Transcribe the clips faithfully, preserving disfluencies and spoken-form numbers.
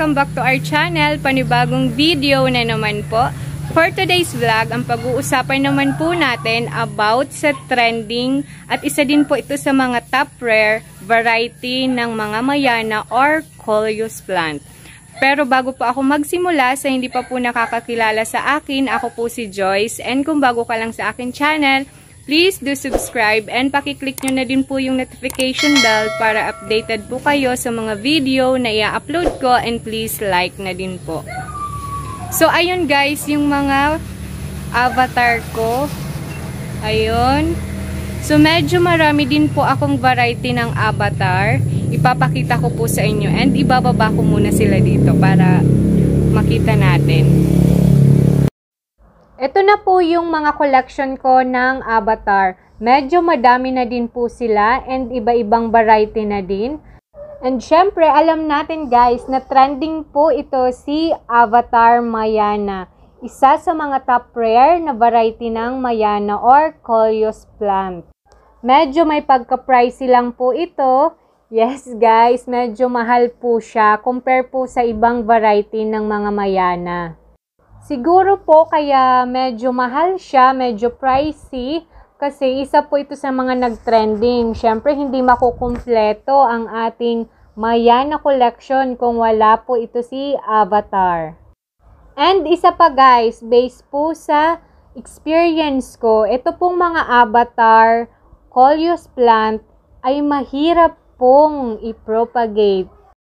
welcome back to our channel. Panibagong video na naman po. For today's vlog, ang pag-uusapan naman po natin about sa trending at isa din po ito sa mga top rare variety ng mga Mayana or Coleus plant. Pero bago po ako magsimula, sa hindi pa po nakakakilala sa akin, ako po si Joyce, and kung bago ka lang sa akin channel, please do subscribe and pakiclick nyo na din po yung notification bell para updated po kayo sa mga video na i-upload ko, and please like na din po. So ayun guys, yung mga avatar ko, ayun. So medyo marami din po akong variety ng avatar. Ipapakita ko po sa inyo and ibababa ko muna sila dito para makita natin. Ito na po yung mga collection ko ng avatar. Medyo madami na din po sila and iba-ibang variety na din. And syempre, alam natin guys na trending po ito si Avatar Mayana. Isa sa mga top rare na variety ng Mayana or Coleus plant. Medyo may pagka-pricey lang po ito. Yes guys, medyo mahal po siya compare po sa ibang variety ng mga Mayana. Siguro po kaya medyo mahal siya, medyo pricey, kasi isa po ito sa mga nag-trending. Siyempre, hindi makukumpleto ang ating Mayana collection kung wala po ito si Avatar. And isa pa guys, based po sa experience ko, ito pong mga Avatar Coleus plant ay mahirap pong i-propagate.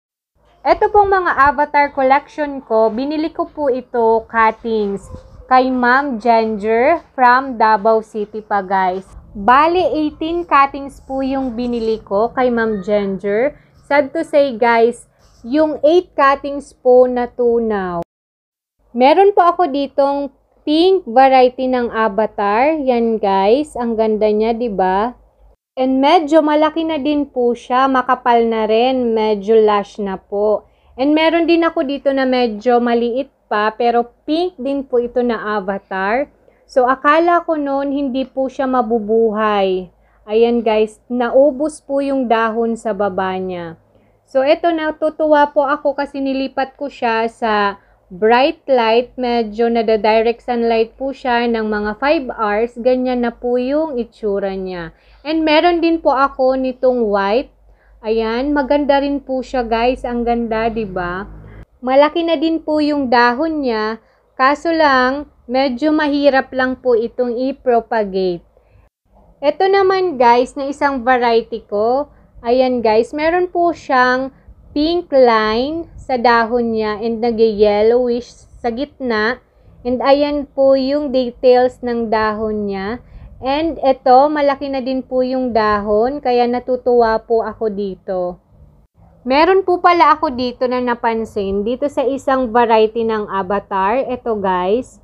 Ito pong mga avatar collection ko, binili ko po ito cuttings kay Ma'am Ginger from Davao City pa guys. Bali, eighteen cuttings po yung binili ko kay Ma'am Ginger. Sad to say guys, yung eight cuttings po natunaw. Meron po ako ditong pink variety ng avatar. Yan guys, ang ganda niya, 'di ba? And medyo malaki na din po siya, makapal na rin, medyo lash na po. And meron din ako dito na medyo maliit pa, pero pink din po ito na avatar. So akala ko noon hindi po siya mabubuhay. Ayan guys, naubos po yung dahon sa baba niya. So ito, natutuwa po ako kasi nilipat ko siya sa bright light, medyo nada-direct sunlight po siya ng mga five hours, ganyan na po yung itsura niya. And meron din po ako nitong white. Ayan, maganda rin po siya guys, ang ganda, 'di ba? Malaki na din po yung dahon niya, kaso lang medyo mahirap lang po itong i-propagate. Ito naman guys na isang variety ko. Ayan guys, meron po siyang pink line sa dahon niya and nag-yellowish sa gitna. And ayan po yung details ng dahon niya. And ito, malaki na din po yung dahon, kaya natutuwa po ako dito. Meron po pala ako dito na napansin, dito sa isang variety ng avatar. Ito guys.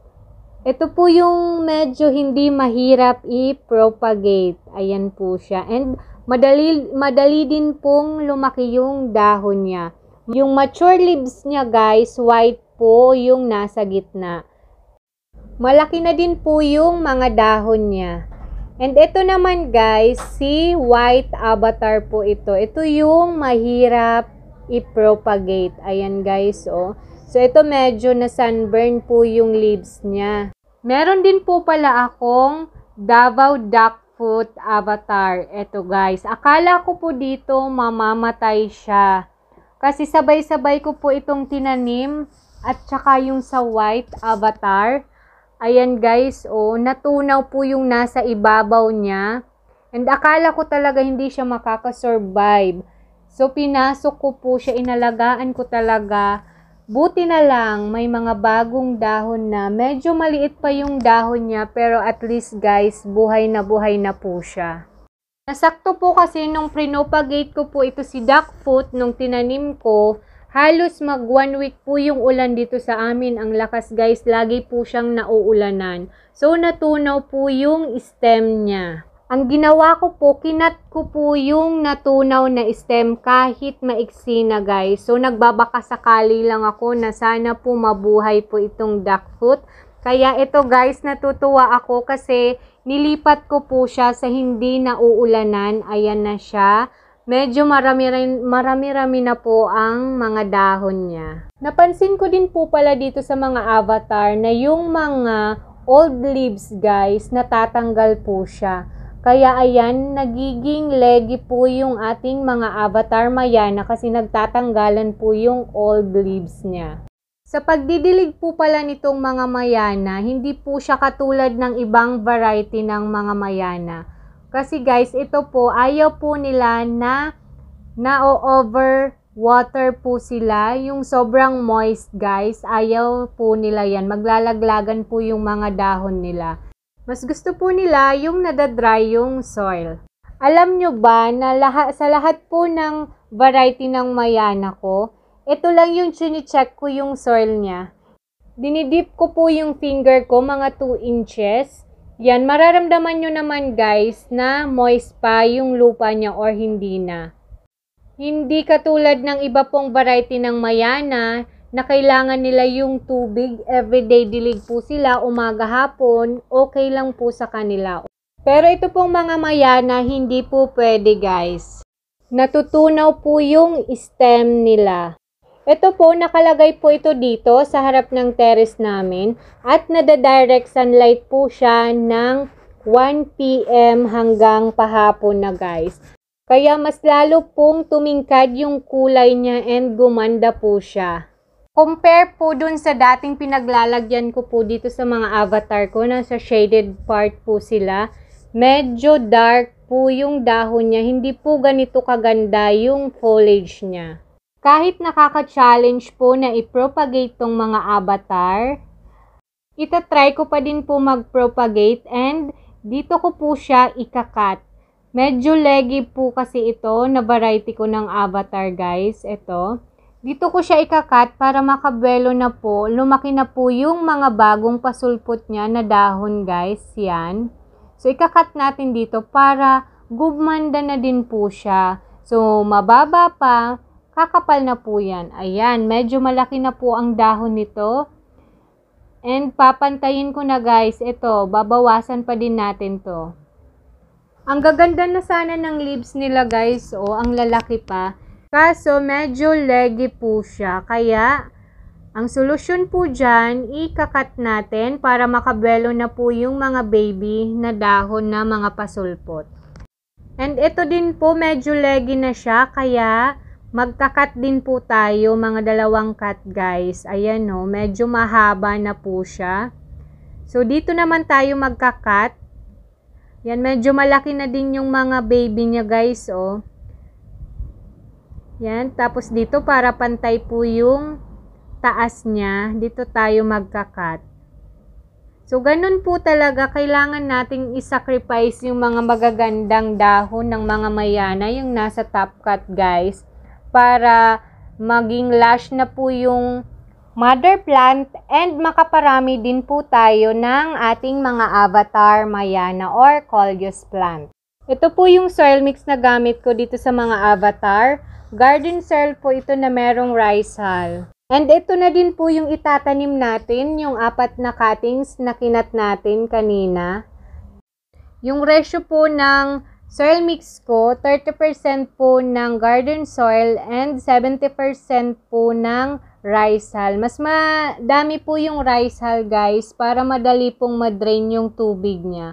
Ito po yung medyo hindi mahirap i-propagate. Ayan po siya. And madali, madali din pong lumaki yung dahon niya. Yung mature leaves niya guys, white po yung nasa gitna. Malaki na din po yung mga dahon niya. And ito naman guys, si white avatar po ito. Ito yung mahirap i-propagate. Ayan guys, oh. So ito medyo na sunburn po yung leaves niya. Meron din po pala akong Davao Duckfoot avatar. Ito guys, akala ko po dito mamamatay siya. Kasi sabay-sabay ko po itong tinanim at saka yung sa white avatar. Ayan guys, oh, natunaw po yung nasa ibabaw niya. And akala ko talaga hindi siya makakasurvive. So pinasok ko po siya, inalagaan ko talaga. Buti na lang, may mga bagong dahon na. Medyo maliit pa yung dahon niya, pero at least guys, buhay na buhay na po siya. Nasakto po kasi nung pinopagate ko po ito si Duckfoot, nung tinanim ko, halos mag one week po yung ulan dito sa amin. Ang lakas guys, lagi po siyang nauulanan. So natunaw po yung stem niya. Ang ginawa ko po, kinat ko po yung natunaw na stem kahit maiksi na guys. So nagbabaka sakali lang ako na sana po mabuhay po itong duckfoot. Kaya ito guys, natutuwa ako kasi nilipat ko po siya sa hindi nauulanan. Ayan na siya. medyo marami-rami marami na po ang mga dahon niya. Napansin ko din po pala dito sa mga avatar na yung mga old leaves guys, natatanggal po siya. Kaya ayan, nagiging leggy po yung ating mga avatar Mayana kasi nagtatanggalan po yung old leaves niya. Sa pagdidilig po pala nitong mga Mayana, hindi po siya katulad ng ibang variety ng mga Mayana. Kasi guys, ito po, ayaw po nila na na-over water po sila. Yung sobrang moist guys, ayaw po nila yan. Maglalaglagan po yung mga dahon nila. Mas gusto po nila yung nadadry yung soil. Alam nyo ba na lahat, sa lahat po ng variety ng Mayana ko, ito lang yung chine-check ko yung soil niya. Dinidip ko po yung finger ko mga two inches. Yan, mararamdaman nyo naman guys na moist pa yung lupa niya or hindi na. Hindi katulad ng iba pong variety ng Mayana na kailangan nila yung tubig, everyday dilig po sila, umaga hapon, okay lang po sa kanila. Pero ito pong mga Mayana, hindi po pwede guys. Natutunaw po yung stem nila. Ito po, nakalagay po ito dito sa harap ng terrace namin at nadadirect sunlight po siya ng one p m hanggang pahapon na guys. Kaya mas lalo pong tumingkad yung kulay niya and gumanda po siya. Compare po dun sa dating pinaglalagyan ko po dito sa mga avatar ko, nasa shaded part po sila. Medyo dark po yung dahon niya, hindi po ganito kaganda yung foliage niya. Kahit nakaka-challenge po na i-propagate tong mga avatar, itatry ko pa din po mag-propagate and dito ko po siya ikakat. Medyo leggy po kasi ito na variety ko ng avatar guys, ito. Dito ko siya ikakat para makabelo na po. Lumaki na po yung mga bagong pasulpot niya na dahon guys. Yan. So, ikakat natin dito para gumanda na din po siya. So, mababa pa. Kakapal na po yan. Ayan. Medyo malaki na po ang dahon nito. And papantayin ko na guys. Ito. Babawasan pa din natin to. Ang gaganda na sana ng leaves nila guys. O, ang lalaki pa. Kaso, medyo leggy po siya. Kaya, ang solusyon po dyan, ikakat natin para makabelo na po yung mga baby na dahon na mga pasulpot. And ito din po, medyo leggy na siya. Kaya, magkakat din po tayo, mga dalawang cut guys. Ayan o, medyo mahaba na po siya. So, dito naman tayo magkakat. Yan, medyo malaki na din yung mga baby niya guys o. Yan, tapos dito para pantay po yung taas niya, dito tayo magkakat. So, ganun po talaga, kailangan nating isacrifice yung mga magagandang dahon ng mga Mayana, yung nasa top cut guys, para maging lush na po yung mother plant and makaparami din po tayo ng ating mga avatar Mayana or Coleus plant. Ito po yung soil mix na gamit ko dito sa mga avatar. Garden soil po ito na merong rice hull. And ito na din po yung itatanim natin, yung apat na cuttings na kinat natin kanina. Yung ratio po ng soil mix ko, thirty percent po ng garden soil and seventy percent po ng rice hull. Mas madami po yung rice hull guys para madali pong madrain yung tubig niya.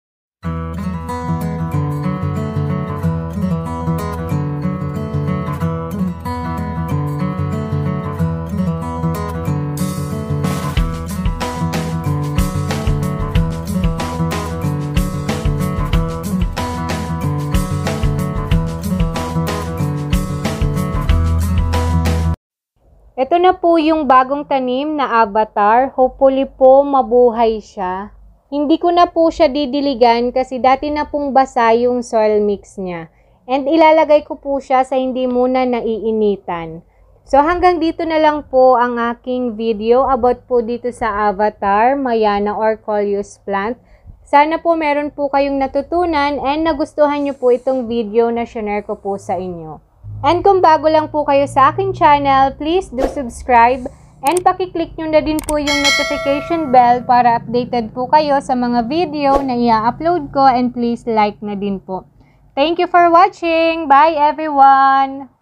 Ito na po yung bagong tanim na avatar. Hopefully po mabuhay siya. Hindi ko na po siya didiligan kasi dati na pong basa yung soil mix niya. And ilalagay ko po siya sa hindi muna naiinitan. So hanggang dito na lang po ang aking video about po dito sa avatar, Mayana or Coleus plant. Sana po meron po kayong natutunan and nagustuhan nyo po itong video na share ko po sa inyo. And kung bago lang po kayo sa aking channel, please do subscribe and pakiclick nyo na din po yung notification bell para updated po kayo sa mga video na i-upload ko and please like na din po. Thank you for watching. Bye everyone!